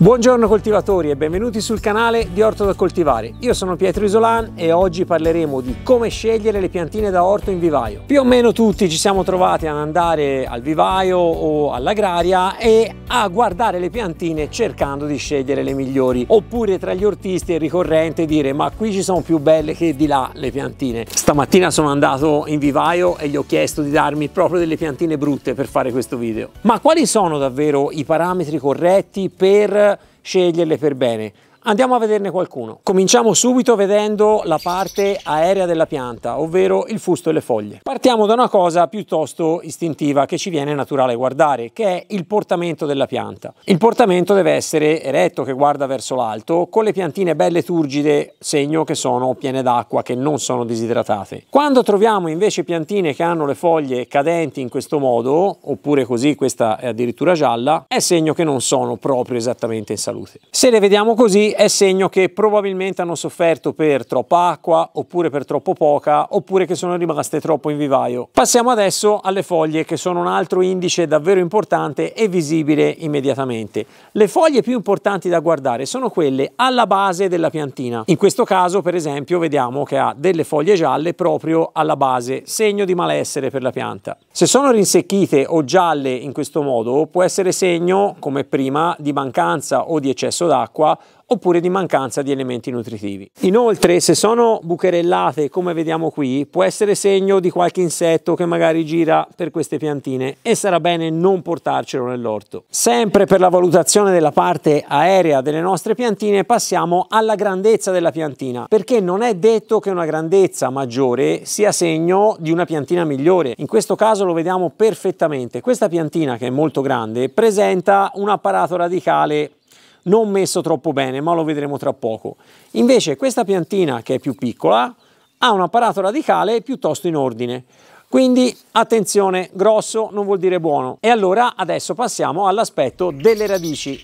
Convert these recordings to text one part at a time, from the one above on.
Buongiorno coltivatori e benvenuti sul canale di Orto da Coltivare. Io sono Pietro Isolan e oggi parleremo di come scegliere le piantine da orto in vivaio. Più o meno tutti ci siamo trovati ad andare al vivaio o all'agraria e a guardare le piantine cercando di scegliere le migliori, oppure tra gli ortisti è ricorrente dire ma qui ci sono più belle che di là le piantine. Stamattina sono andato in vivaio e gli ho chiesto di darmi proprio delle piantine brutte per fare questo video. Ma quali sono davvero i parametri corretti per sceglierle per bene? Andiamo a vederne qualcuno. Cominciamo subito vedendo la parte aerea della pianta, ovvero il fusto e le foglie. Partiamo da una cosa piuttosto istintiva che ci viene naturale guardare, che è il portamento della pianta. Il portamento deve essere eretto, che guarda verso l'alto, con le piantine belle turgide, segno che sono piene d'acqua, che non sono disidratate. Quando troviamo invece piantine che hanno le foglie cadenti in questo modo, oppure così, questa è addirittura gialla, è segno che non sono proprio esattamente in salute. Se le vediamo così è segno che probabilmente hanno sofferto per troppa acqua, oppure per troppo poca, oppure che sono rimaste troppo in vivaio. Passiamo adesso alle foglie, che sono un altro indice davvero importante e visibile immediatamente. Le foglie più importanti da guardare sono quelle alla base della piantina. In questo caso, per esempio, vediamo che ha delle foglie gialle proprio alla base, segno di malessere per la pianta. Se sono rinsecchite o gialle in questo modo, può essere segno, come prima, di mancanza o di eccesso d'acqua, oppure di mancanza di elementi nutritivi. Inoltre, se sono bucherellate come vediamo qui, può essere segno di qualche insetto che magari gira per queste piantine e sarà bene non portarcelo nell'orto. Sempre per la valutazione della parte aerea delle nostre piantine passiamo alla grandezza della piantina, perché non è detto che una grandezza maggiore sia segno di una piantina migliore. In questo caso lo vediamo perfettamente. Questa piantina, che è molto grande, presenta un apparato radicale non messo troppo bene, ma lo vedremo tra poco. Invece questa piantina, che è più piccola, ha un apparato radicale piuttosto in ordine. Quindi attenzione, grosso non vuol dire buono. E allora adesso passiamo all'aspetto delle radici.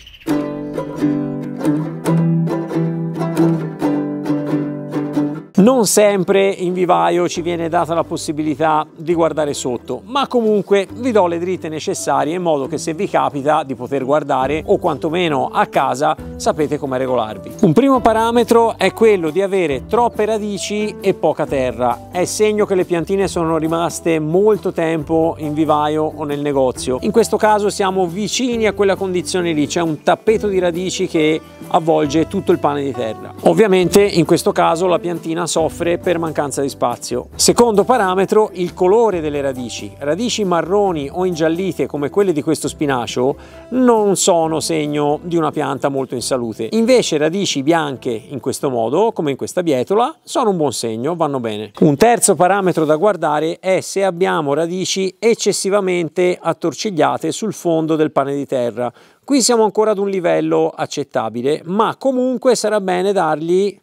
Non sempre in vivaio ci viene data la possibilità di guardare sotto, ma comunque vi do le dritte necessarie in modo che se vi capita di poter guardare, o quantomeno a casa, sapete come regolarvi. Un primo parametro è quello di avere troppe radici e poca terra. È segno che le piantine sono rimaste molto tempo in vivaio o nel negozio. In questo caso siamo vicini a quella condizione lì, c'è un tappeto di radici che avvolge tutto il pane di terra. Ovviamente in questo caso la piantina soffre per mancanza di spazio. Secondo parametro, il colore delle radici. Radici marroni o ingiallite come quelle di questo spinacio non sono segno di una pianta molto in salute. Invece radici bianche in questo modo, come in questa bietola, sono un buon segno, vanno bene. Un terzo parametro da guardare è se abbiamo radici eccessivamente attorcigliate sul fondo del pane di terra. Qui siamo ancora ad un livello accettabile, ma comunque sarà bene dargli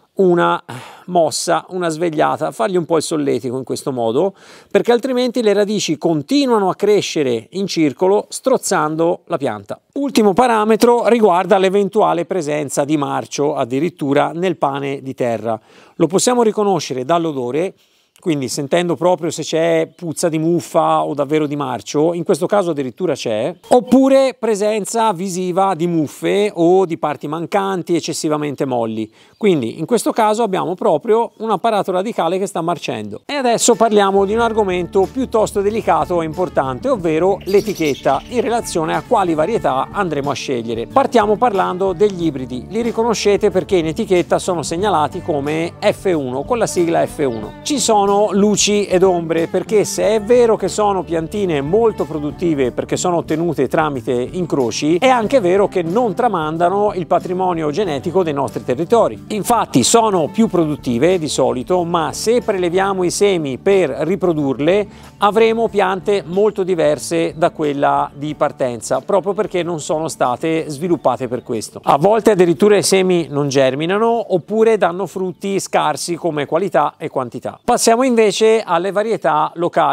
una mossa, una svegliata, fargli un po' il solletico in questo modo, perché altrimenti le radici continuano a crescere in circolo strozzando la pianta. Ultimo parametro riguarda l'eventuale presenza di marcio addirittura nel pane di terra. Lo possiamo riconoscere dall'odore, quindi sentendo proprio se c'è puzza di muffa o davvero di marcio, in questo caso addirittura c'è, oppure presenza visiva di muffe o di parti mancanti eccessivamente molli. Quindi in questo caso abbiamo proprio un apparato radicale che sta marcendo. E adesso parliamo di un argomento piuttosto delicato e importante, ovvero l'etichetta in relazione a quali varietà andremo a scegliere. Partiamo parlando degli ibridi. Li riconoscete perché in etichetta sono segnalati come F1, con la sigla F1. Ci sono luci ed ombre, perché se è vero che sono piantine molto produttive perché sono ottenute tramite incroci, è anche vero che non tramandano il patrimonio genetico dei nostri territori. Infatti sono più produttive di solito, ma se preleviamo i semi per riprodurle avremo piante molto diverse da quella di partenza, proprio perché non sono state sviluppate per questo. A volte addirittura i semi non germinano oppure danno frutti scarsi come qualità e quantità. Passiamo invece alle varietà locali.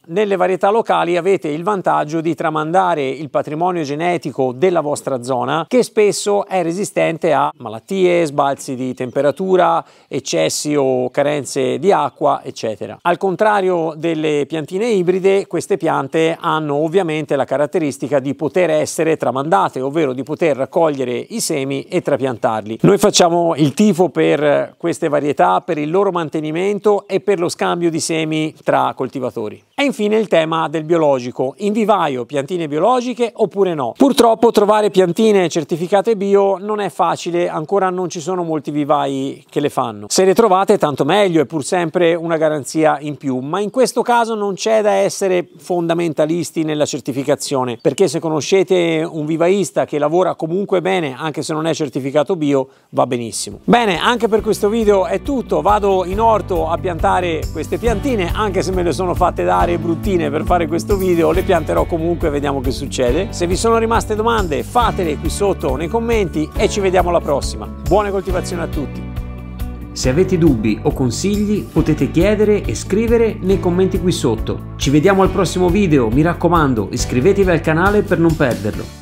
nelle varietà locali avete il vantaggio di tramandare il patrimonio genetico della vostra zona, che spesso è resistente a malattie, sbalzi di temperatura, eccessi o carenze di acqua, eccetera. Al contrario delle piantine ibride, queste piante hanno ovviamente la caratteristica di poter essere tramandate, ovvero di poter raccogliere i semi e trapiantarli. Noi facciamo il tifo per queste varietà, per il loro mantenimento e per lo scambio di semi tra coltivatori. E infine il tema del biologico: in vivaio piantine biologiche oppure no? Purtroppo trovare piantine certificate bio non è facile, ancora non ci sono molti vivai che le fanno. Se le trovate tanto meglio, è pur sempre una garanzia in più, ma in questo caso non c'è da essere fondamentalisti nella certificazione, perché se conoscete un vivaista che lavora comunque bene anche se non è certificato bio, va benissimo. Bene, anche per questo video è tutto. Vado in orto a piantare queste piantine, anche se me le sono fatte dare bruttine per fare questo video, le pianterò comunque, vediamo che succede. Se vi sono rimaste domande fatele qui sotto nei commenti e ci vediamo alla prossima. Buone coltivazioni a tutti! Se avete dubbi o consigli potete chiedere e scrivere nei commenti qui sotto. Ci vediamo al prossimo video, mi raccomando iscrivetevi al canale per non perderlo.